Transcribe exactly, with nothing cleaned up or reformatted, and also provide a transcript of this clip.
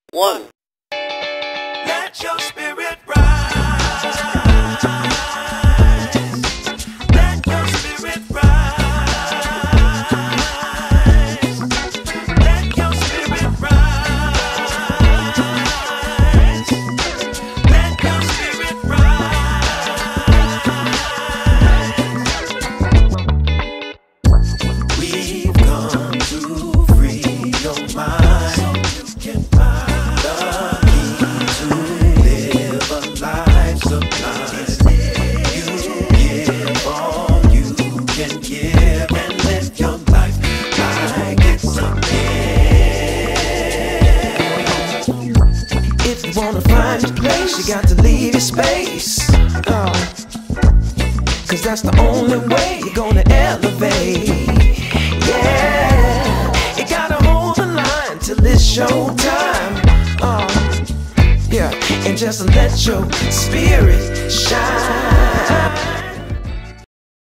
one. Let your spirit rise. Let your spirit rise. Let your spirit rise. Let your spirit rise. We've come to free your mind so you can find the key to live a life sublime. You give all you can give and live your life like it's a gift. If you wanna find your place, you got to leave your space. Oh, cause that's the only way you're gonna elevate. Yeah, you gotta hold the line till it's showtime. Oh, yeah, and just let your spirit shine.